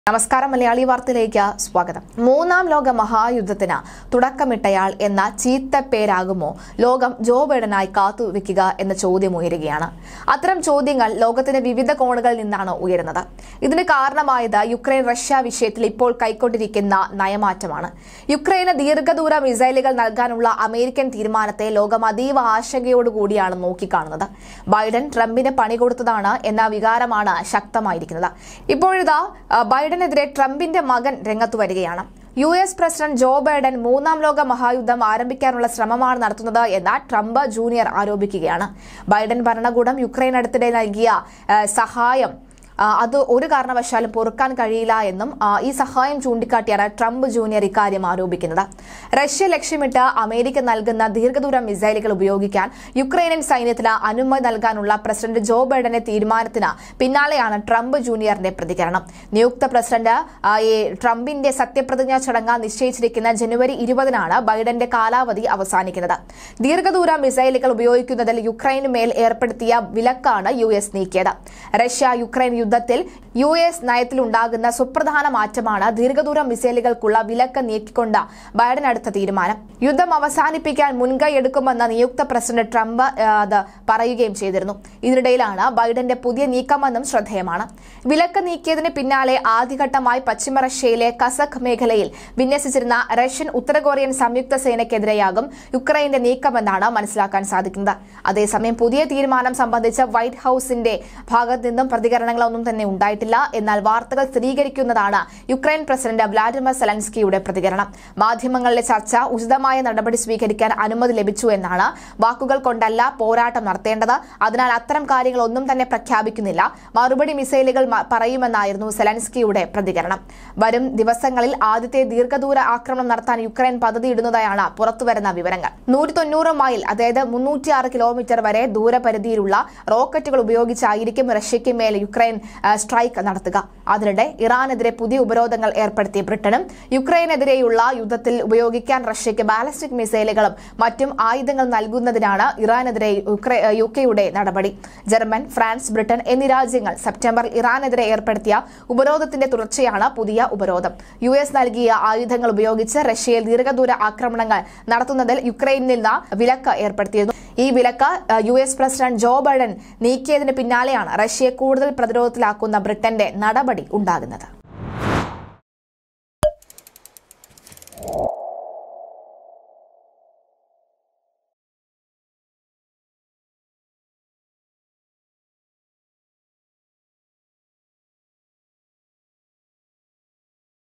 നമസ്കാരം മലയാളി വാർത്തയിലേക്ക് സ്വാഗതം. മൂന്നാം ലോക മഹായുദ്ധത്തിന് തുടക്കമിട്ടയാൾ എന്ന ചീത്തപ്പേരാകുമോ ലോകം ജോ ബൈഡനായി കാത്തുവെക്കുക എന്ന ചോദ്യം ഉയരുകയാണ്. അത്തരം ചോദ്യങ്ങൾ ലോകത്തിന്റെ വിവിധ കോണുകളിൽ നിന്നാണ് ഉയരുന്നത്. ഇതിന് കാരണമായത് യുക്രൈൻ റഷ്യ വിഷയത്തിൽ ഇപ്പോൾ കൈക്കൊണ്ടിരിക്കുന്ന നയമാറ്റമാണ്. യുക്രൈന് ദീർഘദൂര മിസൈലുകൾ നൽകാനുള്ള അമേരിക്കൻ തീരുമാനത്തെ ലോകം അതീവ ആശങ്കയോടുകൂടിയാണ് നോക്കിക്കാണുന്നത്. ബൈഡൻ ട്രംപിന് പണി കൊടുത്തതാണ് എന്ന വികാരമാണ് ശക്തമായിരിക്കുന്നത്. ഇപ്പോഴിതാ ബൈഡനെതിരെ ട്രംപിന്റെ മകൻ രംഗത്തു വരികയാണ്. US പ്രസിഡന്റ് ജോ ബൈഡൻ മൂന്നാം ലോക മഹായുദ്ധം ആരംഭിക്കാനുള്ള ശ്രമമാണ് നടത്തുന്നത് എന്ന് ട്രംപ് ജൂനിയർ ആരോപിക്കുകയാണ്. ബൈഡൻ ഭരണകൂടം യുക്രൈൻ അടുത്തിടെ നൽകിയ സഹായം അത് ഒരു കാരണവശാലും പൊറുക്കാൻ കഴിയില്ല എന്നും ഈ സഹായം ചൂണ്ടിക്കാട്ടിയാണ് ട്രംപ് ജൂനിയർ ഇക്കാര്യം ആരോപിക്കുന്നത്. റഷ്യ ലക്ഷ്യമിട്ട് അമേരിക്ക നൽകുന്ന ദീർഘദൂര മിസൈലുകൾ ഉപയോഗിക്കാൻ യുക്രൈനിയൻ സൈന്യത്തിന് അനുമതി നൽകാനുള്ള പ്രസിഡന്റ് ജോ ബൈഡന്റെ തീരുമാനത്തിന് പിന്നാലെയാണ് ട്രംപ് ജൂനിയറിന്റെ പ്രതികരണം. നിയുക്ത പ്രസിഡന്റ് ട്രംപിന്റെ സത്യപ്രതിജ്ഞാ ചടങ്ങ് നിശ്ചയിച്ചിരിക്കുന്ന ജനുവരി 20-നാണ് ബൈഡന്റെ കാലാവധി അവസാനിക്കുന്നത്. ദീർഘദൂര മിസൈലുകൾ ഉപയോഗിക്കുന്നതിൽ യുക്രൈനു മേൽ ഏർപ്പെടുത്തിയ വിലക്കാണ് US നീക്കിയത്. റഷ്യ യുക്രൈൻ യുദ്ധത്തിൽ US നയത്തിലുണ്ടാകുന്ന സുപ്രധാന മാറ്റമാണ് ദീർഘദൂര മിസൈലുകൾക്കുള്ള വിലക്ക് നീക്കിക്കൊണ്ട് ബൈഡൻ എടുത്ത തീരുമാനം. യുദ്ധം അവസാനിപ്പിക്കാൻ മുൻകൈ എടുക്കുമെന്ന് നിയുക്ത പ്രസിഡന്റ് ട്രംപ് അത് പറയുകയും ചെയ്തിരുന്നു. ഇതിനിടയിലാണ് ബൈഡന്റെ പുതിയ നീക്കമെന്നും ശ്രദ്ധേയമാണ്. വിലക്ക് നീക്കിയതിന് പിന്നാലെ ആദ്യഘട്ടമായി പശ്ചിമ റഷ്യയിലെ കസഖ് മേഖലയിൽ വിന്യസിച്ചിരുന്ന റഷ്യൻ ഉത്തര കൊറിയൻ സംയുക്ത സേനയ്ക്കെതിരെയാകും യുക്രൈന്റെ നീക്കമെന്നാണ് മനസ്സിലാക്കാൻ സാധിക്കുന്നത്. അതേസമയം പുതിയ തീരുമാനം സംബന്ധിച്ച് വൈറ്റ് ഹൌസിന്റെ ഭാഗത്ത് നിന്നും പ്രതികരണങ്ങളൊന്നും തന്നെ ഉണ്ടായിട്ടില്ല. എന്നാൽ വാർത്തകൾ സ്ഥിരീകരിക്കുന്നതാണ് യുക്രൈൻ പ്രസിഡന്റ് വ്ളാഡിമിർ സെലൻസ്കിയുടെ പ്രതികരണം. മാധ്യമങ്ങളിലെ ചർച്ച ഉചിതമായ നടപടി സ്വീകരിക്കാൻ അനുമതി ലഭിച്ചു എന്നാണ്. വാക്കുകൾ കൊണ്ടല്ല പോരാട്ടം നടത്തേണ്ടത്. അതിനാൽ അത്തരം കാര്യങ്ങളൊന്നും തന്നെ പ്രഖ്യാപിക്കുന്നില്ല. മറുപടി മിസൈലുകൾ പറയുമെന്നായിരുന്നു സെലൻസ്കിയുടെ പ്രതികരണം. വരും ദിവസങ്ങളിൽ ആദ്യത്തെ ദീർഘദൂര ആക്രമണം നടത്താൻ യുക്രൈൻ പദ്ധതിയിടുന്നതായാണ് പുറത്തുവരുന്ന വിവരങ്ങൾ. 190 മൈൽ അതായത് 306 കിലോമീറ്റർ വരെ ദൂരപരിധിയിലുള്ള റോക്കറ്റുകൾ ഉപയോഗിച്ചായിരിക്കും റഷ്യയ്ക്ക് മേൽ യുക്രൈൻ സ്ട്രൈക്ക് നടത്തുക. അതിനിടെ ഇറാനെതിരെ പുതിയ ഉപരോധങ്ങൾ ഏർപ്പെടുത്തിയ ബ്രിട്ടനും യുക്രൈനെതിരെയുള്ള യുദ്ധത്തിൽ ഉപയോഗിക്കാൻ റഷ്യയ്ക്ക് ബാലിസ്റ്റിക് മിസൈലുകളും മറ്റും ആയുധങ്ങൾ നൽകുന്നതിനാണ് ഇറാനെതിരെ യുകെയുടെ നടപടി. ജർമ്മൻ, ഫ്രാൻസ്, ബ്രിട്ടൻ എന്നീ രാജ്യങ്ങൾ സെപ്റ്റംബറിൽ ഇറാനെതിരെ ഏർപ്പെടുത്തിയ ഉപരോധത്തിന്റെ തുടർച്ചയാണ് പുതിയ ഉപരോധം. US നൽകിയ ആയുധങ്ങൾ ഉപയോഗിച്ച് റഷ്യയിൽ ദീർഘദൂര ആക്രമണങ്ങൾ നടത്തുന്നതിൽ യുക്രൈനിൽ നിന്ന് വിലക്ക് ഏർപ്പെടുത്തിയിരുന്നു. ഈ വിലക്ക് US പ്രസിഡന്റ് ജോ ബൈഡൻ നീക്കിയതിന് പിന്നാലെയാണ് റഷ്യയെ കൂടുതൽ പ്രതിരോധത്തിലാക്കുന്ന ബ്രിട്ടന്റെ നടപടി ഉണ്ടാകുന്നത്.